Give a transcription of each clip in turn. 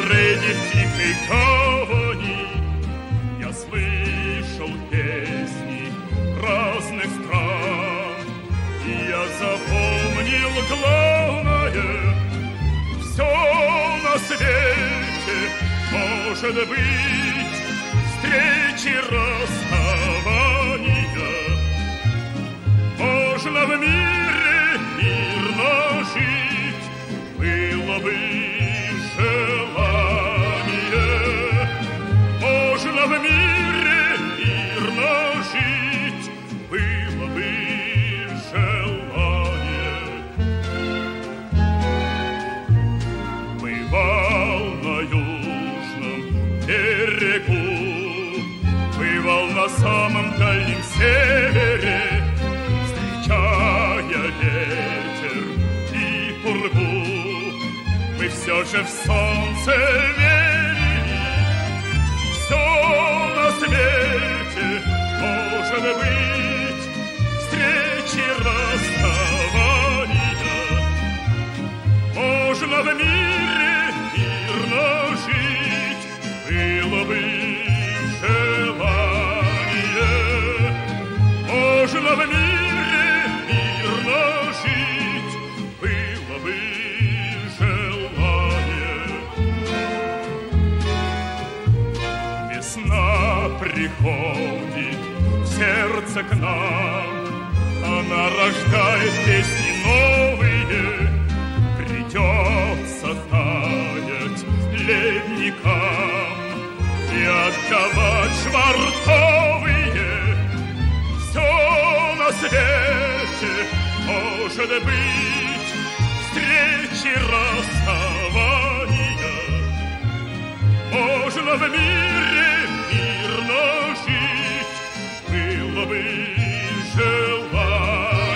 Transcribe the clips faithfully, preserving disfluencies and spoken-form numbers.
рейде в тихой гавани я слышал песни разных стран, и я запомнил главное: все на свете может быть, встречи, расставания. Можно в мире мирно жить, было бы желание. Можно в мире мирно жить, было бы желание. Бывал на южном берегу, бывал на самом дальнем севере, встречая ветер и пургу, мы все же в солнце верили. Все на свете может быть, встречи, расставания. Можно в мире мирно жить, было бы желание. Можно в мире мирно жить, было бы желание. Весна приходит в сердце к нам, она рождает песни новые. Придется таять ледникам и отдавать швартовые. Все на свете может быть, встречи, расставания. Можно в мире мирно жить, было бы желание.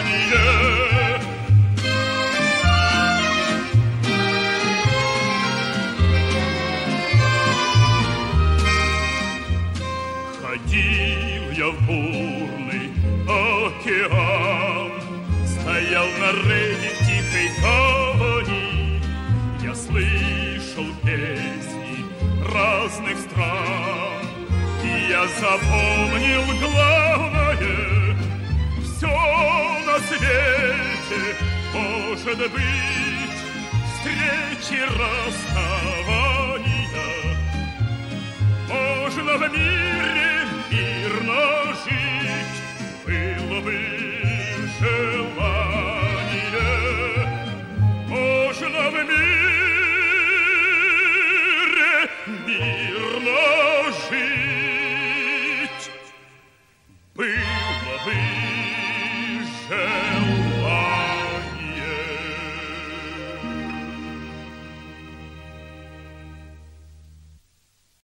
Ходил я в бурный океан, стоял на рейде в тихой гавани. Я слышал песни разных стран, и я запомнил главное: все на свете может быть, встречи, расставания. Можно в мире мирно жить, было бы желание.